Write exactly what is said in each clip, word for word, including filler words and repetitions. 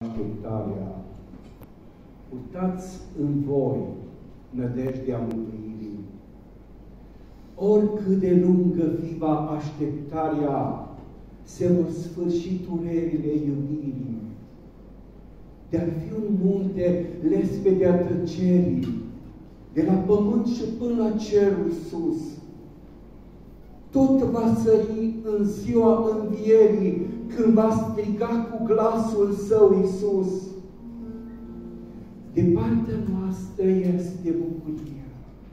așteptarea. Purtați în voi nădejdea mântuirii. Oricât de lungă fi va așteptarea, se vor sfârși durerile iubirii. De-ar fi un munte lespedea tăcerii, de la pământ și până la cerul sus, tot va sări în ziua învierii, când va striga cu glasul său Iisus. De partea noastră este bucuria.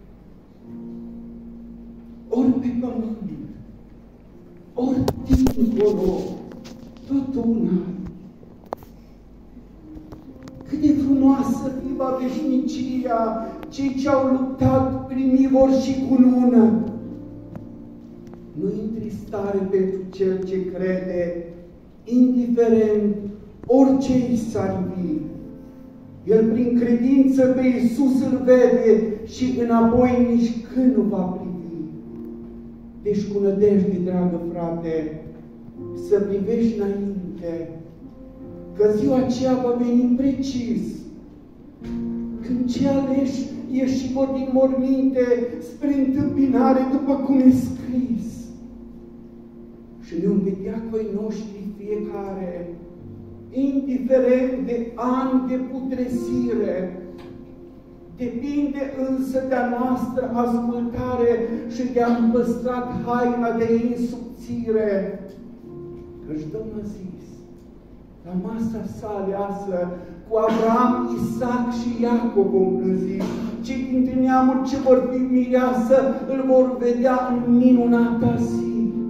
Ori pe pământ, ori dincolo, tot una. Cât de frumoasă fiva veșnicia, cei ce au luptat primi vor și cu lună. Nu întristare pentru cel ce crede, indiferent orice i s-ar ivi. El prin credință pe Iisus îl vede și înapoi nici când nu va privi. Deci cu nădejde, dragă frate, să privești înainte, că ziua aceea va veni precis, când cei aleși ieși și vor din morminte spre întâmpinare, după cum e scris. Și ne vom vedea cu ei noștri fiecare, indiferent de ani de putresire. Depinde însă de-a noastră ascultare și de-a păstrat haina de insubțire. Căci Domnul a zis, la masa sa aleasă, cu Avram, Isaac și Iacov vom plânzi. Cei dintre neamuri ce vor fi mireasă îl vor vedea în minunata zi.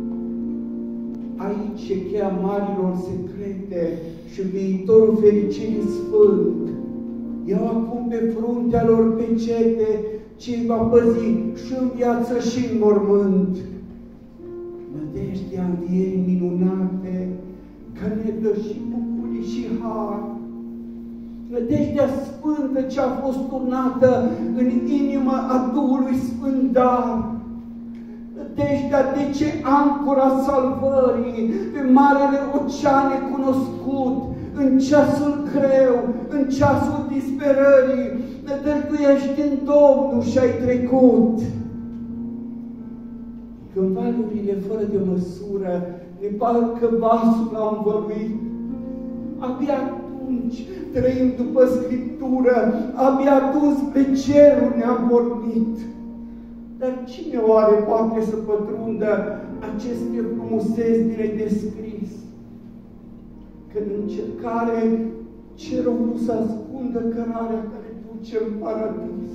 Aici e cheia marilor secrete și viitorul fericirii sfânt. Iau acum pe fruntea lor pecete, ce va păzi și în viață și în mormânt. Nădejdea învierii minunate, că ne dă și bucurii și har. Nădejdea sfântă ce a fost turnată în inima a Duhului Sfânt dar. Nădejdea de ce ancora salvării pe marele ocean necunoscut, în ceasul greu, în ceasul disperării, nădăjduiești în Domnul și ai trecut. Când valurile fără de măsură ne parcă vasul l-au învăluit, abia atunci trăim după Scriptură, abia atunci pe cerul ne-am pornit. Dar cine oare poate să pătrundă aceste frumuseți din descris? Când în încercare cerul nu să ascundă cărarea care duce în paradis.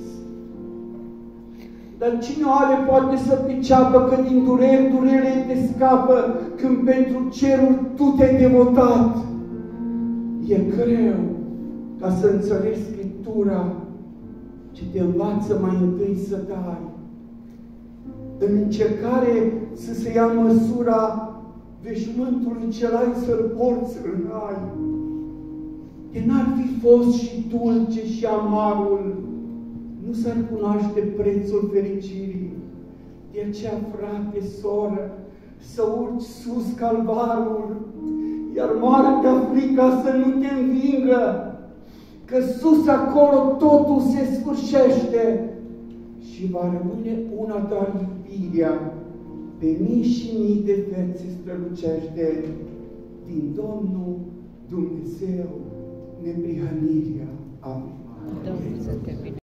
Dar cine oare poate să priceapă că din dureri, durerile te scapă când pentru cerul tu te-ai devotat? E greu ca să înțelegi Scriptura ce te învață mai întâi să dai. În încercare să se ia măsura veșmântului ce ai să-l porți în rai. De n-ar fi fost și dulce și amarul, nu s-ar cunoaște prețul fericirii. De aceea, frate, soră, să urci sus calvarul, iar moartea frica să nu te învingă, că sus acolo totul se sfârșește și va rămâne una doar iubirea, pe mii și mii de fețe strălucește din Domnul Dumnezeu neprihănirea. Amin.